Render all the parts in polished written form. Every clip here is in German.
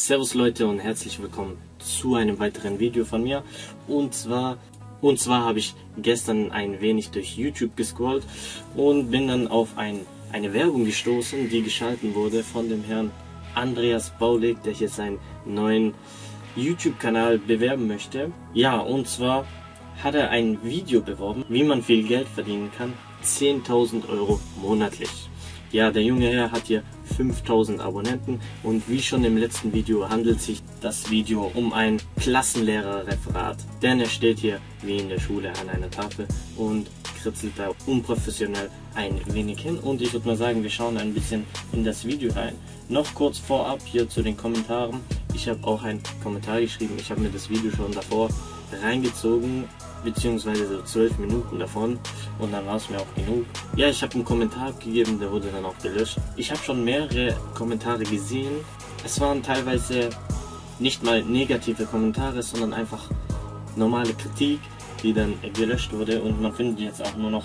Servus Leute und herzlich willkommen zu einem weiteren Video von mir. Und zwar habe ich gestern ein wenig durch YouTube gescrollt und bin dann auf eine Werbung gestoßen, die geschaltet wurde von dem Herrn Andreas Baulig, der hier seinen neuen YouTube-Kanal bewerben möchte. Ja, und zwar hat er ein Video beworben, wie man viel Geld verdienen kann, 10.000 Euro monatlich. Ja, der junge Herr hat hier 5.000 Abonnenten und wie schon im letzten Video handelt sich das Video um ein Klassenlehrerreferat. Denn er steht hier wie in der Schule an einer Tafel und kritzelt da unprofessionell ein wenig hin. Und ich würde mal sagen, wir schauen ein bisschen in das Video rein. Noch kurz vorab hier zu den Kommentaren. Ich habe auch einen Kommentar geschrieben, ich habe mir das Video schon davor reingezogen, beziehungsweise so 12 Minuten davon, und dann war es mir auch genug. Ja, ich habe einen Kommentar abgegeben, der wurde dann auch gelöscht. Ich habe schon mehrere Kommentare gesehen. Es waren teilweise nicht mal negative Kommentare, sondern einfach normale Kritik, die dann gelöscht wurde, und man findet jetzt auch nur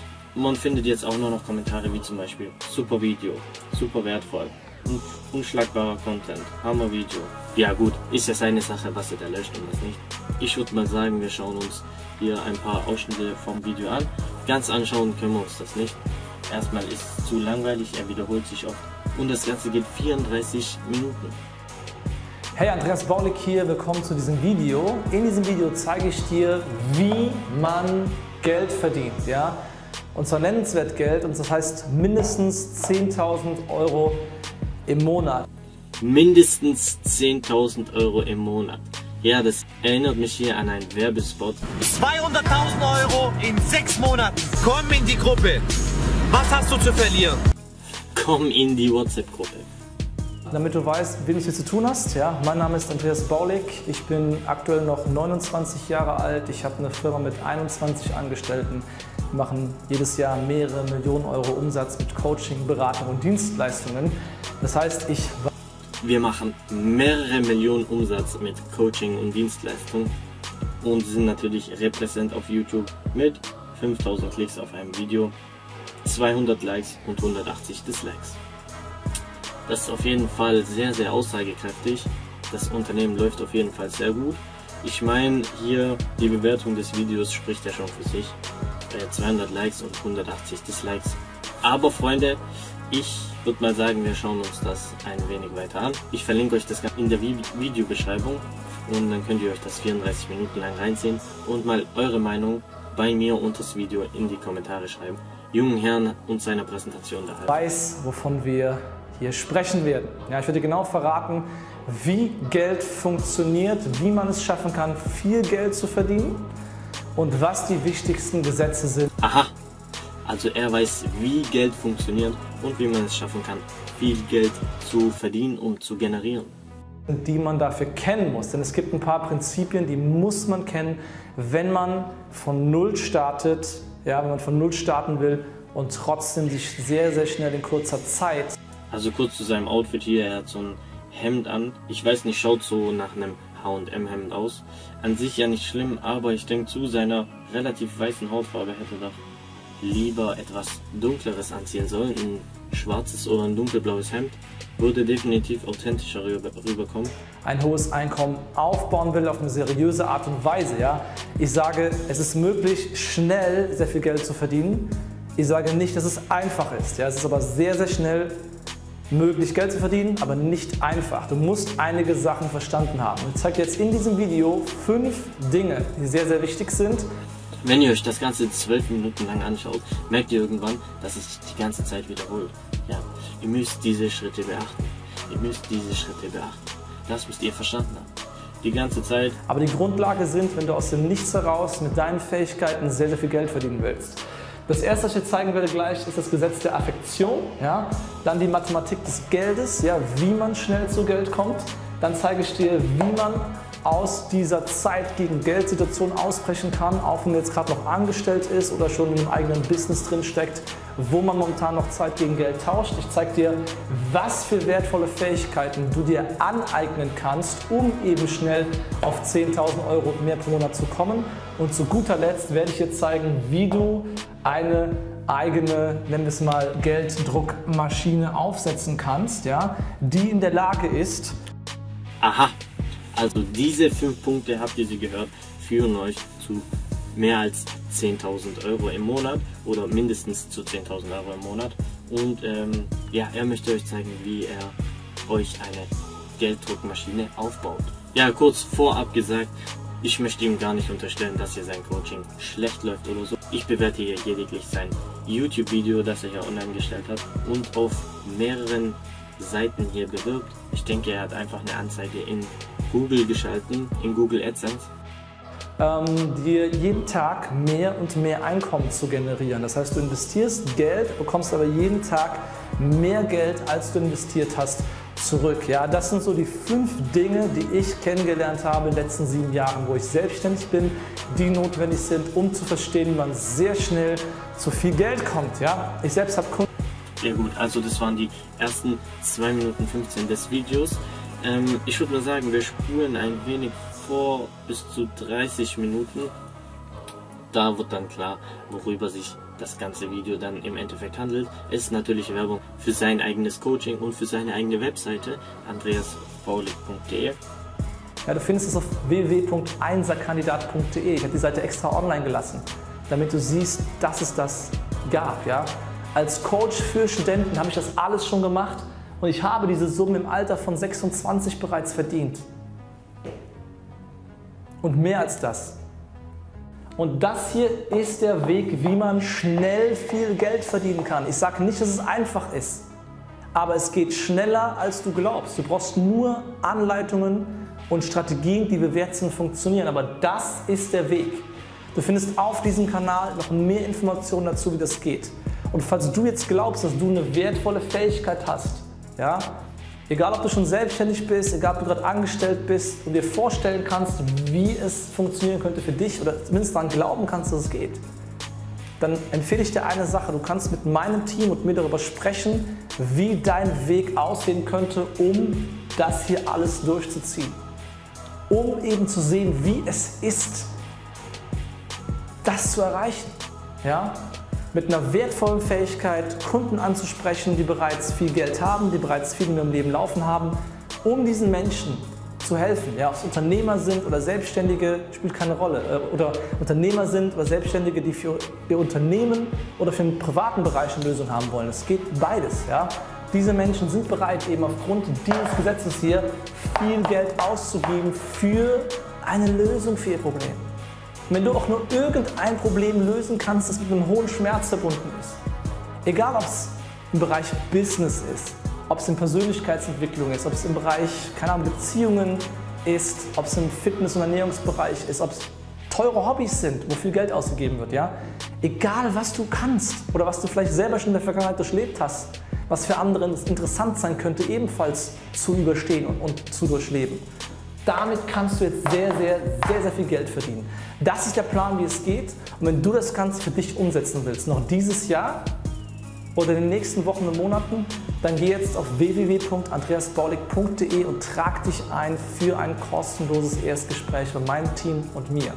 noch Kommentare wie zum Beispiel super Video, super wertvoll, unschlagbarer Content, Hammer Video. Ja gut, ist ja seine Sache, was er da löscht und was nicht. Ich würde mal sagen, wir schauen uns hier ein paar Ausschnitte vom Video an. Ganz anschauen können wir uns das nicht. Erstmal ist es zu langweilig, er wiederholt sich oft und das Ganze geht 34 Minuten. Hey, Andreas Baulig hier, willkommen zu diesem Video. In diesem Video zeige ich dir, wie man Geld verdient. Ja? Und zwar nennenswert Geld, und das heißt mindestens 10.000 Euro im Monat. Mindestens 10.000 Euro im Monat. Ja, das erinnert mich hier an einen Werbespot. 200.000 Euro in 6 Monaten. Komm in die Gruppe. Was hast du zu verlieren? Komm in die WhatsApp-Gruppe. Damit du weißt, wen du hier zu tun hast, ja, mein Name ist Andreas Baulig. Ich bin aktuell noch 29 Jahre alt. Ich habe eine Firma mit 21 Angestellten. Wir machen jedes Jahr mehrere Millionen Euro Umsatz mit Coaching, Beratung und Dienstleistungen. Das heißt, wir machen mehrere Millionen Umsatz mit Coaching und Dienstleistung und sind natürlich repräsent auf YouTube mit 5000 Klicks auf einem Video, 200 Likes und 180 Dislikes. Das ist auf jeden Fall sehr, sehr aussagekräftig. Das Unternehmen läuft auf jeden Fall sehr gut. Ich meine, hier die Bewertung des Videos spricht ja schon für sich. 200 Likes und 180 Dislikes. Aber Freunde, ich würde mal sagen, wir schauen uns das ein wenig weiter an. Ich verlinke euch das in der Videobeschreibung und dann könnt ihr euch das 34 Minuten lang reinziehen und mal eure Meinung bei mir unter das Video in die Kommentare schreiben. Jungen Herrn und seiner Präsentation daher. Weiß, wovon wir hier sprechen werden. Ja, ich werde genau verraten, wie Geld funktioniert, wie man es schaffen kann, viel Geld zu verdienen und was die wichtigsten Gesetze sind. Aha. Also er weiß, wie Geld funktioniert und wie man es schaffen kann, viel Geld zu verdienen und zu generieren. Die man dafür kennen muss. Denn es gibt ein paar Prinzipien, die muss man kennen, wenn man von Null startet, ja, wenn man von Null starten will und trotzdem sich sehr, sehr schnell in kurzer Zeit. Also kurz zu seinem Outfit hier, er hat so ein Hemd an. Ich weiß nicht, schaut so nach einem H&M Hemd aus. An sich ja nicht schlimm, aber ich denke, zu seiner relativ weißen Hautfarbe hätte er doch lieber etwas Dunkleres anziehen sollen. Ein schwarzes oder ein dunkelblaues Hemd würde definitiv authentischer rüberkommen. Ein hohes Einkommen aufbauen will auf eine seriöse Art und Weise. Ja? Ich sage, es ist möglich, schnell sehr viel Geld zu verdienen. Ich sage nicht, dass es einfach ist. Ja? Es ist aber sehr, sehr schnell möglich, Geld zu verdienen, aber nicht einfach. Du musst einige Sachen verstanden haben. Ich zeige dir jetzt in diesem Video 5 Dinge, die sehr, sehr wichtig sind. Wenn ihr euch das Ganze 12 Minuten lang anschaut, merkt ihr irgendwann, dass es sich die ganze Zeit wiederholt. Ja, ihr müsst diese Schritte beachten. Ihr müsst diese Schritte beachten. Das müsst ihr verstanden haben. Die ganze Zeit. Aber die Grundlage sind, wenn du aus dem Nichts heraus mit deinen Fähigkeiten sehr, sehr viel Geld verdienen willst. Das erste, was ich dir zeigen werde gleich, ist das Gesetz der Affektion. Ja? Dann die Mathematik des Geldes, ja? Wie man schnell zu Geld kommt. Dann zeige ich dir, wie man aus dieser Zeit gegen Geldsituation ausbrechen kann, auch wenn man jetzt gerade noch angestellt ist oder schon in einem eigenen Business drin steckt, wo man momentan noch Zeit gegen Geld tauscht. Ich zeige dir, was für wertvolle Fähigkeiten du dir aneignen kannst, um eben schnell auf 10.000 Euro mehr pro Monat zu kommen. Und zu guter Letzt werde ich dir zeigen, wie du eine eigene, nennen wir es mal, Gelddruckmaschine aufsetzen kannst, ja, die in der Lage ist, Aha, also diese 5 Punkte, habt ihr sie gehört, führen euch zu mehr als 10.000 Euro im Monat oder mindestens zu 10.000 Euro im Monat. Und ja, er möchte euch zeigen, wie er euch eine Gelddruckmaschine aufbaut. Ja, kurz vorab gesagt, ich möchte ihm gar nicht unterstellen, dass hier sein Coaching schlecht läuft oder so. Ich bewerte hier lediglich sein YouTube-Video, das er hier online gestellt hat und auf mehreren Seiten hier bewirbt. Ich denke, er hat einfach eine Anzeige in Google geschalten, in Google AdSense. Dir jeden Tag mehr und mehr Einkommen zu generieren. Das heißt, du investierst Geld, bekommst aber jeden Tag mehr Geld, als du investiert hast, zurück. Ja, das sind so die 5 Dinge, die ich kennengelernt habe in den letzten 7 Jahren, wo ich selbstständig bin, die notwendig sind, um zu verstehen, wie man sehr schnell zu viel Geld kommt. Ja, ich selbst habe Kunden. Ja gut, also das waren die ersten 2 Minuten 15 des Videos. Ich würde mal sagen, wir spulen ein wenig vor bis zu 30 Minuten. Da wird dann klar, worüber sich das ganze Video dann im Endeffekt handelt. Es ist natürlich Werbung für sein eigenes Coaching und für seine eigene Webseite, andreasbaulig.de. Ja, du findest es auf www.einserkandidat.de. Ich habe die Seite extra online gelassen, damit du siehst, dass es das gab. Ja? Als Coach für Studenten habe ich das alles schon gemacht und ich habe diese Summe im Alter von 26 bereits verdient. Und mehr als das. Und das hier ist der Weg, wie man schnell viel Geld verdienen kann. Ich sage nicht, dass es einfach ist, aber es geht schneller, als du glaubst. Du brauchst nur Anleitungen und Strategien, die bewährt sind, funktionieren. Aber das ist der Weg. Du findest auf diesem Kanal noch mehr Informationen dazu, wie das geht. Und falls du jetzt glaubst, dass du eine wertvolle Fähigkeit hast, ja, egal ob du schon selbstständig bist, egal ob du gerade angestellt bist und dir vorstellen kannst, wie es funktionieren könnte für dich oder zumindest daran glauben kannst, dass es geht, dann empfehle ich dir eine Sache. Du kannst mit meinem Team und mir darüber sprechen, wie dein Weg aussehen könnte, um das hier alles durchzuziehen. Um eben zu sehen, wie es ist, das zu erreichen. Ja? Mit einer wertvollen Fähigkeit, Kunden anzusprechen, die bereits viel Geld haben, die bereits viel in ihrem Leben laufen haben, um diesen Menschen zu helfen. Ja, ob es Unternehmer sind oder Selbstständige, spielt keine Rolle. Oder Unternehmer sind oder Selbstständige, die für ihr Unternehmen oder für den privaten Bereich eine Lösung haben wollen. Es geht beides. Ja. Diese Menschen sind bereit, eben aufgrund dieses Gesetzes hier viel Geld auszugeben für eine Lösung für ihr Problem. Wenn du auch nur irgendein Problem lösen kannst, das mit einem hohen Schmerz verbunden ist, egal ob es im Bereich Business ist, ob es in Persönlichkeitsentwicklung ist, ob es im Bereich, keine Ahnung, Beziehungen ist, ob es im Fitness- und Ernährungsbereich ist, ob es teure Hobbys sind, wo viel Geld ausgegeben wird, ja? Egal was du kannst oder was du vielleicht selber schon in der Vergangenheit durchlebt hast, was für andere interessant sein könnte, ebenfalls zu überstehen und zu durchleben. Damit kannst du jetzt sehr viel Geld verdienen. Das ist der Plan, wie es geht. Und wenn du das Ganze für dich umsetzen willst, noch dieses Jahr oder in den nächsten Wochen und Monaten, dann geh jetzt auf www.andreasbaulig.de und trag dich ein für ein kostenloses Erstgespräch bei meinem Team und mir.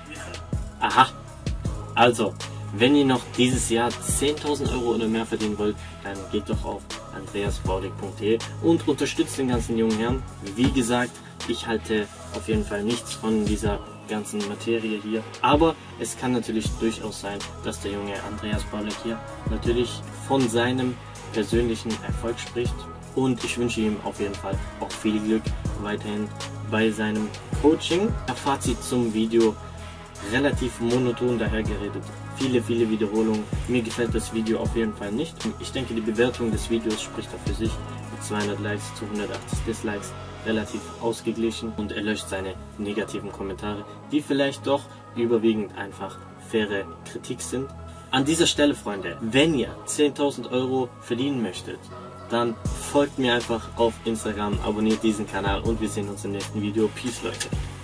Aha, also, wenn ihr noch dieses Jahr 10.000 Euro oder mehr verdienen wollt, dann geht doch auf andreasbaulig.de und unterstützt den ganzen jungen Herrn. Wie gesagt, ich halte auf jeden Fall nichts von dieser ganzen Materie hier, aber es kann natürlich durchaus sein, dass der junge Andreas Baulig hier natürlich von seinem persönlichen Erfolg spricht und ich wünsche ihm auf jeden Fall auch viel Glück weiterhin bei seinem Coaching. Fazit zum Video: relativ monoton dahergeredet, viele Wiederholungen. Mir gefällt das Video auf jeden Fall nicht. Ich denke, die Bewertung des Videos spricht auch für sich. Mit 200 Likes zu 180 Dislikes relativ ausgeglichen und er löscht seine negativen Kommentare, die vielleicht doch überwiegend einfach faire Kritik sind. An dieser Stelle, Freunde, wenn ihr 10.000 Euro verdienen möchtet, dann folgt mir einfach auf Instagram, abonniert diesen Kanal und wir sehen uns im nächsten Video. Peace, Leute.